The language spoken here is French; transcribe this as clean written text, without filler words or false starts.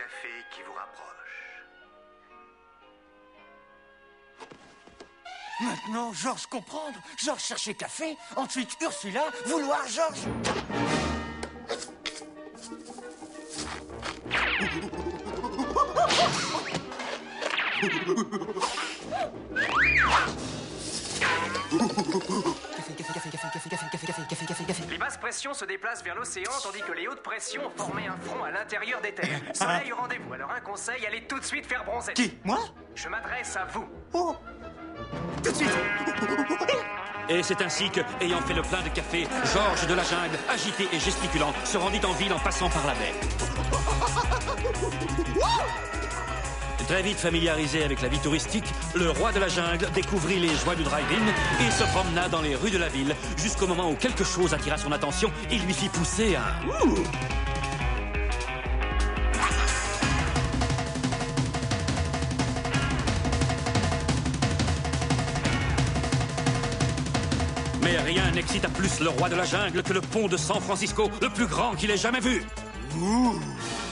café qui vous rapproche. Maintenant, Georges comprendre. Georges chercher café, ensuite Ursula, vouloir Georges. Les basses pressions se déplacent vers l'océan, tandis que les hautes pressions ont formé un front à l'intérieur des terres. Soleil au rendez-vous, alors un conseil, allez tout de suite faire bronzer. Qui? Moi? Je m'adresse à vous. Oh! Tout de suite! Et c'est ainsi que, ayant fait le plein de café, Georges de la Jungle, agité et gesticulant, se rendit en ville en passant par la baie. Très vite familiarisé avec la vie touristique, le roi de la jungle découvrit les joies du drive-in et se promena dans les rues de la ville jusqu'au moment où quelque chose attira son attention et lui fit pousser un « Ouh !» Mais rien n'excita plus le roi de la jungle que le pont de San Francisco, le plus grand qu'il ait jamais vu. Ouh!